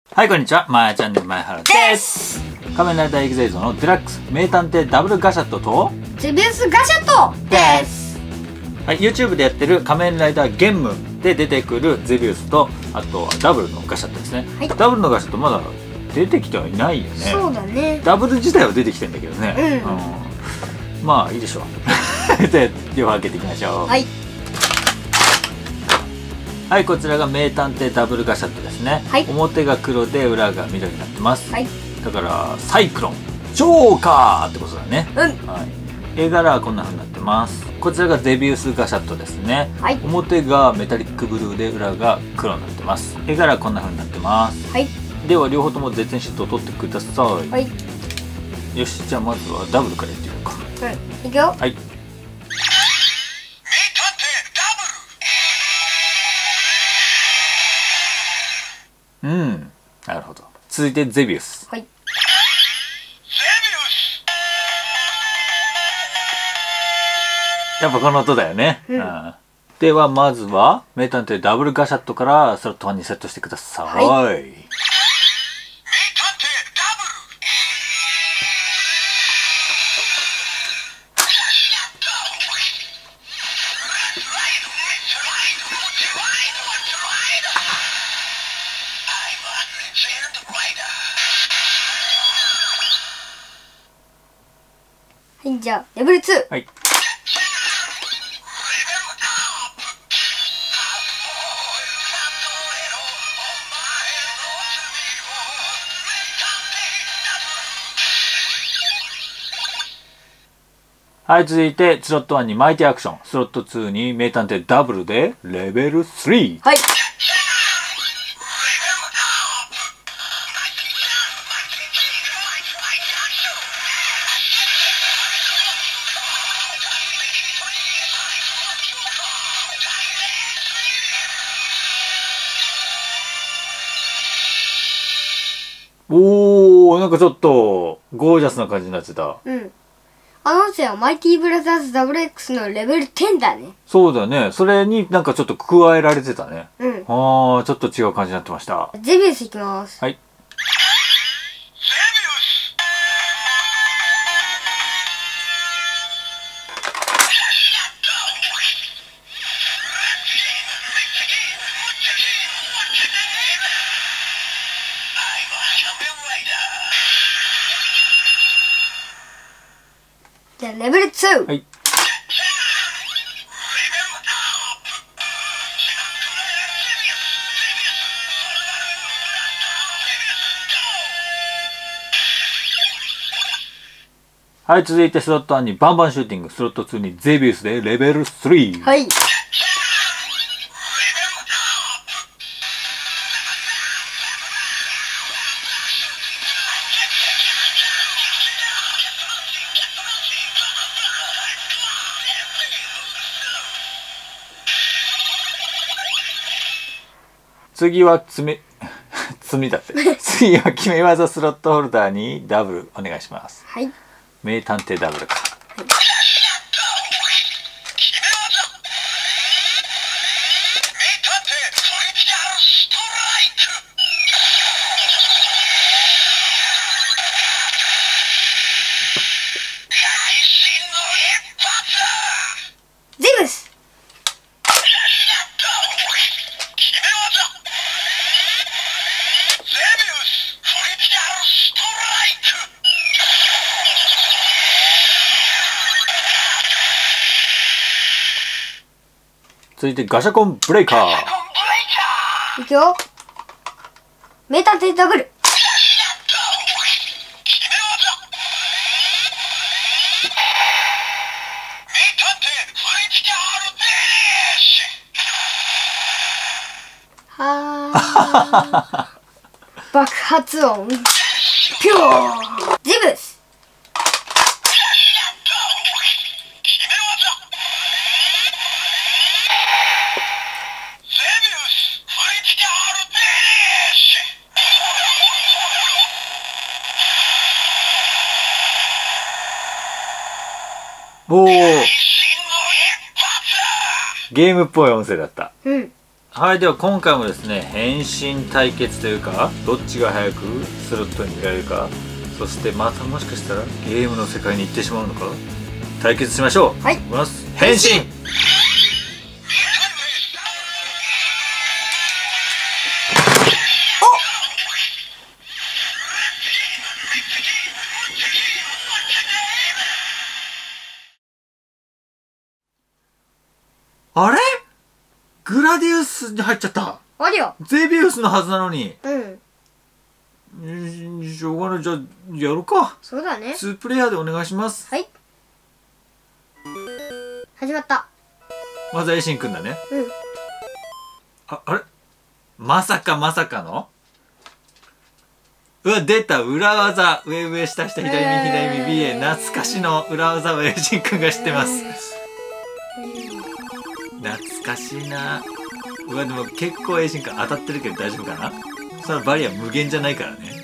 はい、こんにちは。まやチャンネル前原です。仮面ライダーエグゼイドのデラックス名探偵ダブルガシャットとゼビウスガシャットです。 はい、YouTube でやってる仮面ライダーゲームで出てくるゼビウスと、あとはダブルのガシャットですね。はい、ダブルのガシャットまだ出てきてはいないよね。 そうだね。 ダブル自体は出てきてんだけどね。まあいいでしょう。で、両方開けていきましょう。はい。はい、こちらが名探偵ダブルガシャットですね。はい、表が黒で裏が緑になってます。はい、だからサイクロンジョーカーってことだね。はい、絵柄はこんな風になってます。こちらがゼビウスガシャットですね。はい、表がメタリックブルーで裏が黒になってます。絵柄はこんな風になってます。はい、では両方とも絶縁シートを取ってください。はい、よし、じゃあまずはダブルからやってみようか。 いくよ。はい、 なるほど。続いてゼビウス。はい。やっぱこの音だよね。ではまずは名探偵ダブルガシャットからスロット1にセットしてください。はい。 はい、じゃあレベル2。はい。 はい、続いてスロット1にマイティアクション、スロット2に名探偵ダブルでレベル3。はい。おー、なんかちょっとゴージャスな感じになってた。 あの音声はマイティブラザーズ WX のレベル10だね。 そうだね。それになんかちょっと加えられてたね。ああ、ちょっと違う感じになってました。 ゼビウスいきます。はい。じゃあレベル2。はい。 はい、続いてスロット1にバンバンシューティング、スロット2にゼビウスでレベル3。はい。次は積みだって。次は決め技スロットホルダーにダブルお願いします。はい。名探偵ダブルか。はい、 ゼビウス。 続いてガシャコンブレイカー。 いくよ。名探偵ダブル。爆発音ピュー。ゼビウス。 おー、ゲームっぽい音声だった。 はい、では今回もですね、変身対決というか、どっちが早くスロットに入れられるか、そしてまたもしかしたらゲームの世界に行ってしまうのか、対決しましょう。 はい、 いきます。変身。あれグラディウスに入っちゃった。 ありゃ。 ゼビウスのはずなのに。 うん。 しょうがない。じゃあやろうか。 そうだね。 2プレイヤーでお願いします。 はい。始まった。 まずはエイシンくんだね。 うん。 あれまさかのうわ、出た。裏技。上上下下左右左右 BA。懐かしの裏技をエイシンくんが知ってます。懐かしいな。うわ、でも結構エイシンくん当たってるけど大丈夫かな。そのバリア無限じゃないからね。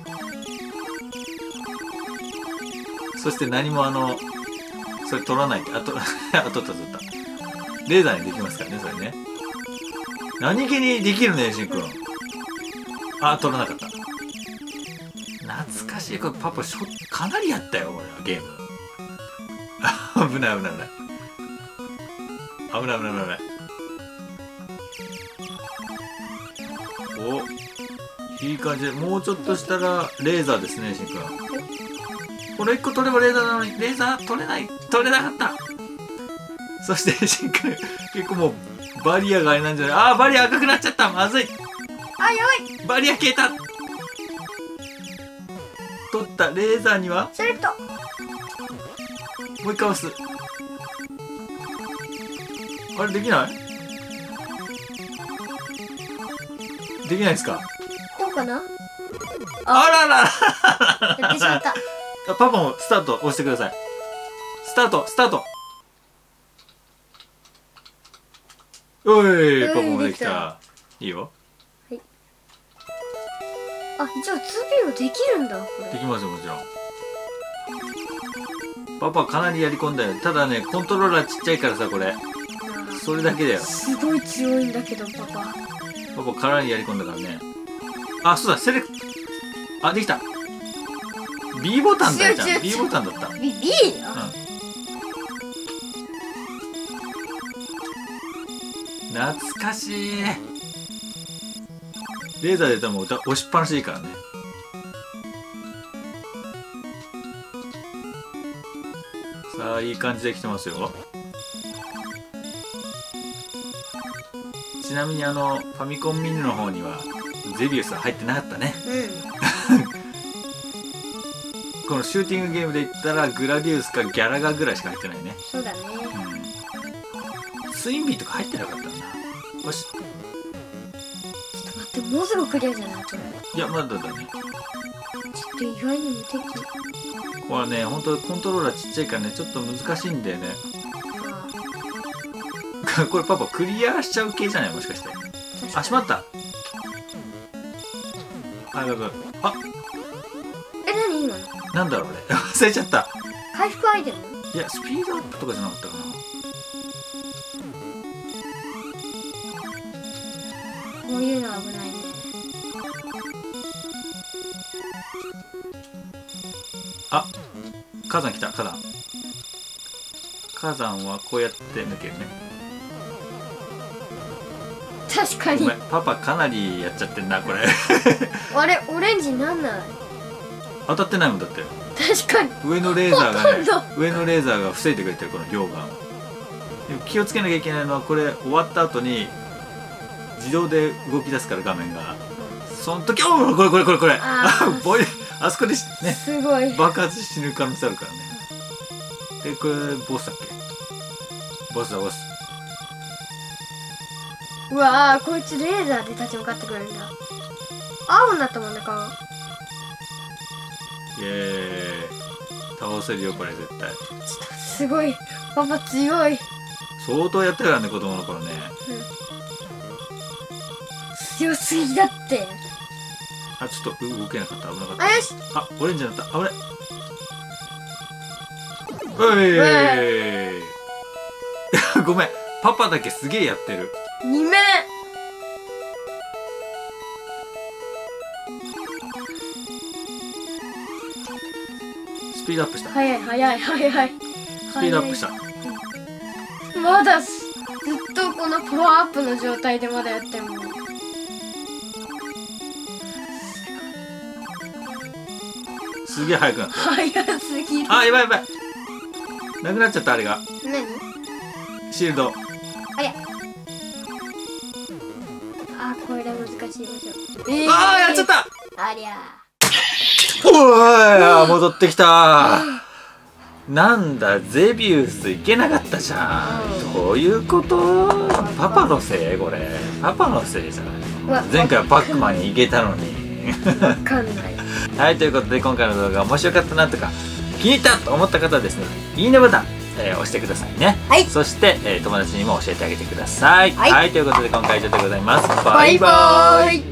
そして何もそれ取らないって取った。レーザーにできますからね、それね。何気にできるね、エイシンくん。取らなかった。懐かしい。これパパかなりやったよ、俺はゲーム。危ない。お、いい感じで、もうちょっとしたらレーザーですね、しんくん。これ1個取ればレーザーなのに、レーザー取れなかった。そしてしんくん、結構もうバリアがあれなんじゃない。バリア赤くなっちゃった。まずい。 やばい。 バリア消えた。取った。レーザーにはセレクト。 もう一回押す。あれできない？できないですか？ こうかな？ あらららやってしまった。 パパもスタート押してください。スタート。おい、パパもできた。いいよ。 はい。一応2秒できるんだ、これ。 できますよ、もちろん。パパかなりやり込んだよ。ただね、コントローラーちっちゃいからさ、これ。それだけだよ。 すごい強いんだけど、パパかなりやり込んだからね。そうだ、セレクト。できた。B ボタンだよ、じゃん。B ボタンだった。 B よ。 懐かしい。レーザーで多分押しっぱなしでいいからね。さあ、いい感じできてますよ。ちなみにファミコンミニの方にはゼビウスは入ってなかったね。このシューティングゲームで言ったらグラディウスかギャラガぐらいしか入ってないね。 そうだね。 スインビーとか入ってなかったんだ。よし。 ちょっと待って、もうすぐクリアじゃないこれ。 いや、まだだね。 ちょっと意外に無敵。 これはね、本当コントローラーちっちゃいからね、ちょっと難しいんだよね。これパパクリアしちゃう系じゃない？もしかして。しまった。やばい。 何今の？ なんだろうね。忘れちゃった。 回復アイテム？ いや、スピードアップとかじゃなかったかな。 こういうの危ないね。 火山来た。火山はこうやって抜けるね。 確かに。 ごめん、パパかなりやっちゃってんな、これ。 あれ、オレンジなんない？ 当たってないもんだって。 確かに。 上のレーザーが防いでくれてる、この溶岩。でも気をつけなきゃいけないのは、これ終わった後に自動で動き出すから、画面が。その時、これ。あそこでね、 すごい爆発死ぬ可能性あるからね。で、これボスだっけ？ボス。 うわこいつレーザーで立ち向かってくれるんだ。青になったもんね、顔。 イエーイ。倒せるよ、これ絶対。 すごい。パパ強い。 相当やったからね、子供の頃ね。 強すぎだって。 ちょっと動けなかった。危なかった。 よし。 オレンジになった。危ない。ごめん、パパだけすげえやってる。 2面ピードアップした。 早い早い早い。 スピードアップした。 まだずっとこのパワーアップの状態でまだやっても。 すげえ速くなった。 速すぎる。 あ、やばいやばい。なくなっちゃった、あれが。 何？ シールド。 早い。あ、これ難しい場所。 ああ、やっちゃった。 ありゃ。 おい、戻ってきた。なんだ、ゼビウス行けなかったじゃん。どういうこと？パパのせい？これパパのせいじゃないの？前回はパックマンに行けたのに。 わかんない。 はい、ということで今回の動画面白かったなとか気に入ったと思った方はですね、いいねボタン、押してくださいね。はい。そして、友達にも教えてあげてください。はい、ということで今回は以上でございます。バイバーイ。